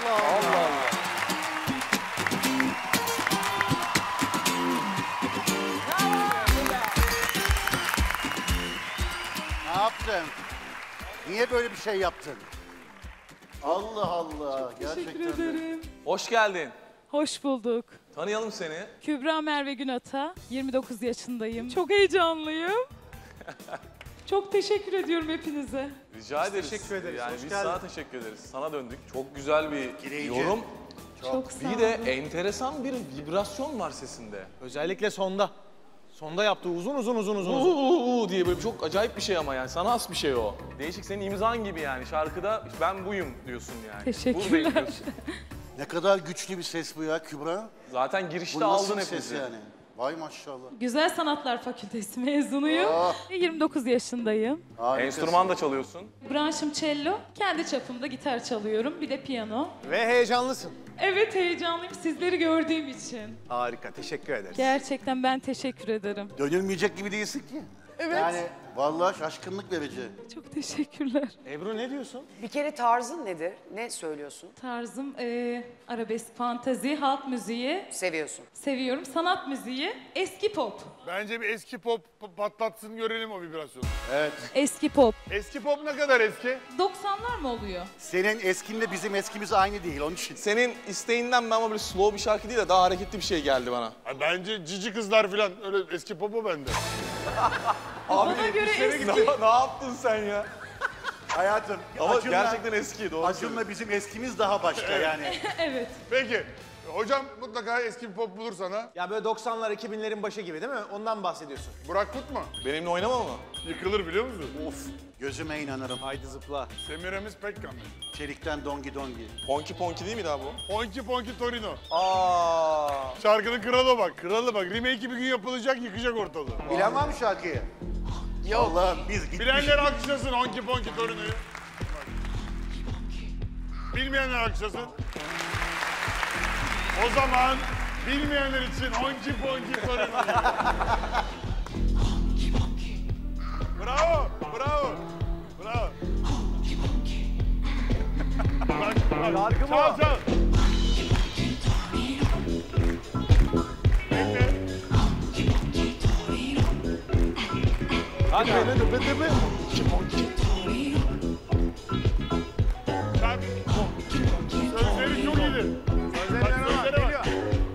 Allah Allah. Ne yaptın? Niye böyle bir şey yaptın? Allah Allah. Teşekkür Gerçekten de. ederim. Hoş geldin. Hoş bulduk. Tanıyalım seni. Kübra Merve Günata, 29 yaşındayım. Çok heyecanlıyım. Çok teşekkür ediyorum hepinize. Rica ederiz. teşekkür ederiz, Yani hoş biz geldin. sana teşekkür ederiz. Sana döndük. Çok güzel bir Etkileyici. yorum. Çok sağ Bir de olun. enteresan bir vibrasyon var sesinde. Özellikle sonda. Sonda yaptığı uzun. Uuu diye böyle çok acayip bir şey ama yani sana has bir şey o. Değişik senin imzan gibi yani şarkıda ben buyum diyorsun yani. Teşekkürler. Buradayım diyorsun. Ne kadar güçlü bir ses bu ya Kübra. Zaten girişte Bu nasıl aldın bir ses hepimizi. yani? Vay maşallah. Güzel Sanatlar Fakültesi mezunuyum. 29 yaşındayım. Harikasın. Enstrüman da çalıyorsun. Branşım cello. Kendi çapımda gitar çalıyorum. Bir de piyano. Ve heyecanlısın. Evet, heyecanlıyım sizleri gördüğüm için. Harika, teşekkür ederiz. Gerçekten ben teşekkür ederim. Dönülmeyecek gibi değilsin ki. Evet. Yani vallahi şaşkınlık verici. Çok teşekkürler. Ebru ne diyorsun? Bir kere tarzın nedir? Ne söylüyorsun? Tarzım arabesk, fantezi, halk müziği. Seviyorsun. Seviyorum. Sanat müziği, eski pop. Bence bir eski pop patlatsın görelim o vibrasyonu. Evet. Eski pop. Eski pop ne kadar eski? 90'lar mı oluyor? Senin eskinle bizim eskimiz aynı değil onun için. Senin isteğinden ben ama böyle slow bir şarkı değil de daha hareketli bir şey geldi bana. Ha, bence cici kızlar falan öyle eski pop o bende. Bana göre eski. Ne yaptın sen ya? Hayatım. Ama Acun'la- gerçekten eski doğru söylüyorsun. Acun'la bizim eskimiz daha başka yani. Evet. Peki hocam mutlaka eski bir pop bulur sana. Ya böyle 90'lar 2000'lerin başı gibi değil mi? Ondan bahsediyorsun. Burak Kut mu? Benimle oynama mı? Yıkılır biliyor musun? Of. Gözüme inanırım. Haydi zıpla. Semiramis Pekkan. Çelikten dongi dongi. Ponki ponki değil mi daha bu? Ponki Ponki Torino. Aa. Şarkının kralı bak, kralı bak. Remake'i bir gün yapılacak, yıkacak ortalığı. Bilen var mı şarkıyı? Yok. Allah'ım biz gitmiş. Bilenler alkışlasın Honky Ponky Torino'yu. Bilmeyenler alkışlasın. O zaman bilmeyenler için Honky Ponky Torino'yu. Bravo, bravo, bravo. Bak, bak. Şarkı mı Çal, o? çal. Bekle. Hadi beni de Bak. Sözleri çok iyidir. Bak sözlere bak.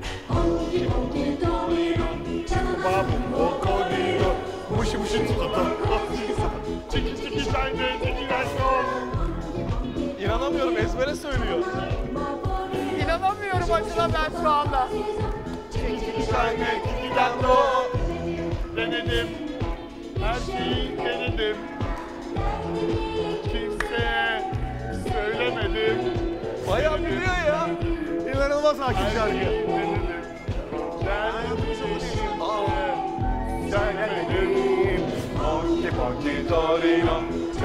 Babu, okonito, muşi muşi tututu. Çiki çiki şange, çiki şange. İnanamıyorum ezbere söylüyor. İnanamıyorum acına ben şu anda. Çiki şange, çiki şange. Denedim, her şeyi denedim. Kimseye söylemedim. Bayağı biliyor ya. İnanılmaz hakim şarkı. Denedim. Söylemedim. Ponki ponki torino.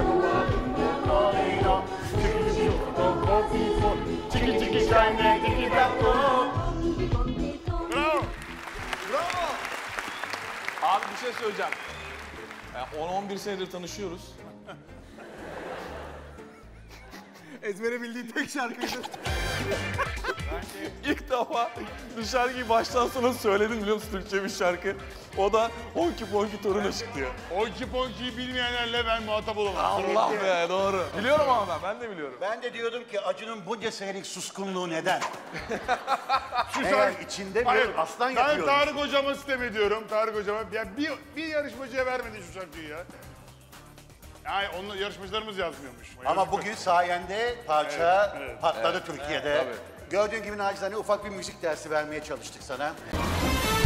Çiki çiki şange, çiki şange. Bravo. Bravo. Abi bir şey söyleyeceğim. Yani 10-11 senedir tanışıyoruz. Ezbere bildiği tek şarkıydı. İlk defa bu şarkıyı baştan sona söyledim biliyor musun Türkçe bir şarkı. O da Honky Ponky Torino çıktı ya. Honky Ponky'yi bilmeyenlerle ben muhatap olamam. Allah be doğru. Biliyorum ama ben de biliyorum. Ben de diyordum ki Acun'un bunca senelik suskunluğu neden? Şu Eğer şarkı... içinde Hayır, bir aslan ben yatıyor. Tarık hocama sitem ediyorum. Tarık hocama. Ya bir yarışmacıya vermedi şu şarkıyı ya. Yani onu yarışmacılarımız yazmıyormuş. Ama bugün sayende parça Evet, evet. patladı Türkiye'de. tabii. Gördüğün gibi nacizane ufak bir müzik dersi vermeye çalıştık sana.